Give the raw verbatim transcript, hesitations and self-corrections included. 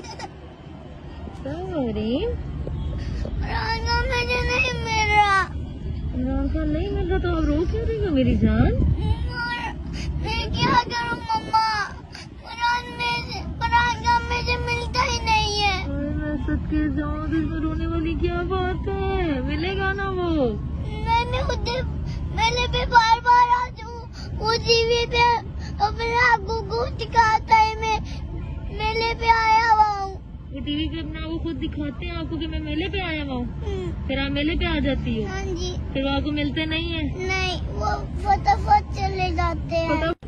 क्या हो रही? इमरान का मुझे नहीं मिल रहा। इमरान का नहीं मिल रहा तो अब रो क्यों रही हो मेरी जान? मैं क्या करूं मम्मा, इमरान में इमरान का मुझे मिलता ही नहीं है। मैं सच के जाऊँ तो इसमें रोने वाली क्या बात है, मिलेगा ना वो। मैंने उधर मेले पे बार बार आ जाऊँ, वो टीवी पे अपने आपको को दिखाता है, मैं मेले पे आया हुआ हूँ। वो टीवी पे अपना वो खुद दिखाते हैं आपको कि मैं मेले पे आया हुआ हूँ, फिर आप मेले पे आ जाती हो। हाँ जी। फिर वो आपको मिलते नहीं है? नहीं, वो फटाफट चले जाते हैं।